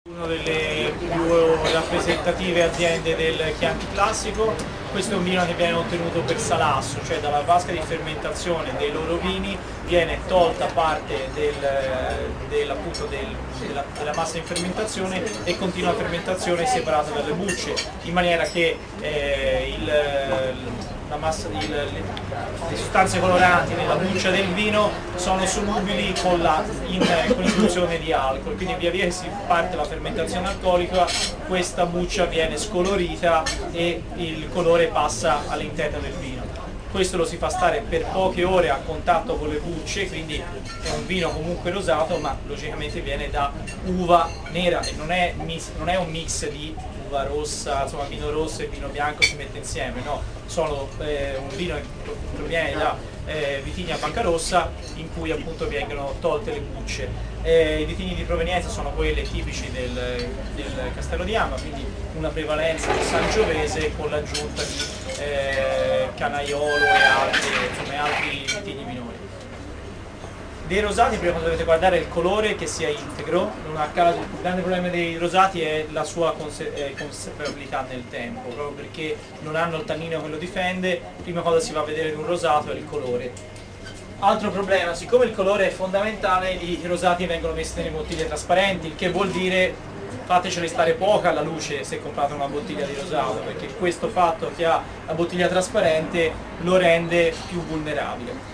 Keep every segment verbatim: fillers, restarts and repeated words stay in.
Una delle più rappresentative aziende del Chianti classico. Questo è un vino che viene ottenuto per salasso, cioè dalla vasca di fermentazione dei loro vini viene tolta parte del, del, appunto del, della, della massa in fermentazione e continua la fermentazione separata dalle bucce, in maniera che eh, il, la massa, il, le, le sostanze coloranti nella buccia del vino sono solubili con l'introduzione di alcol, quindi via via che si parte la fermentazione alcolica questa buccia viene scolorita e il colore passa all'interno del vino. Questo lo si fa stare per poche ore a contatto con le bucce, quindi è un vino comunque rosato, ma logicamente viene da uva nera e non è, non è un mix di uva rossa, insomma vino rosso e vino bianco si mette insieme, no, sono eh, un vino che proviene da eh, vitigni a bacca rossa in cui appunto vengono tolte le bucce. Eh, I vitigni di provenienza sono quelli tipici del, del Castello di Ama, quindi una prevalenza di Sangiovese con l'aggiunta di eh, Canaiolo e altri, insomma, altri vitigni minori. Dei rosati prima dovete guardare il colore che sia integro, non a caso, il grande problema dei rosati è la sua conse eh, conservabilità nel tempo, proprio perché non hanno il tannino che lo difende, prima cosa si va a vedere in un rosato è il colore. Altro problema, siccome il colore è fondamentale, i rosati vengono messi nelle bottiglie trasparenti, il che vuol dire fateceli stare poco alla luce se comprate una bottiglia di rosato, perché questo fatto che ha la bottiglia trasparente lo rende più vulnerabile.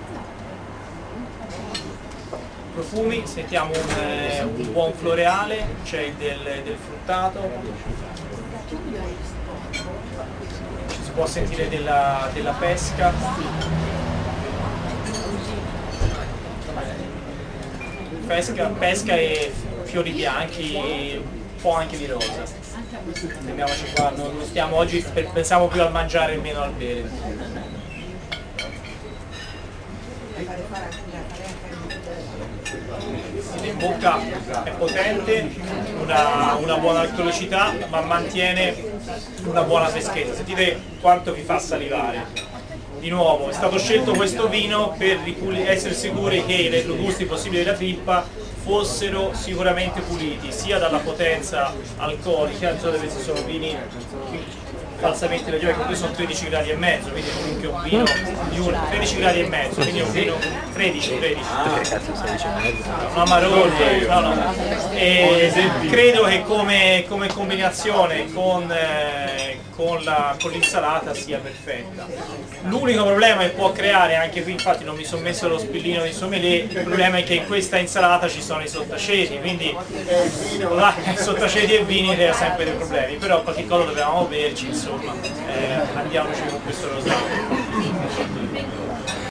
Profumi, sentiamo un, eh, un buon floreale, c'è del, del fruttato, ci si può sentire della, della pesca, pesca, pesca e fiori bianchi e un po' anche di rosa. Fermiamoci qua, non stiamo oggi, pensiamo più al mangiare e meno al bere. In bocca è potente, una, una buona alcolicità, ma mantiene una buona freschezza. Sentite quanto vi fa salivare. Di nuovo, è stato scelto questo vino per essere sicuri che i retrogusti possibili della trippa fossero sicuramente puliti, sia dalla potenza alcolica, insomma questi sono vini falsamente leggeri, che qui sono tredici gradi e mezzo, quindi comunque un vino di un tredici gradi e mezzo, quindi un vino tredici, tredici. Un amarone, no, no. E credo che come, come combinazione con, eh, con l'insalata sia perfetta. L'unico problema che può creare, anche qui infatti non mi sono messo lo spillino di sommelier, il problema è che in questa insalata ci sono i sottaceti, quindi i sottaceti e vini crea sempre dei problemi, però qualche cosa dovevamo berci, insomma, eh, andiamoci con questo rosato.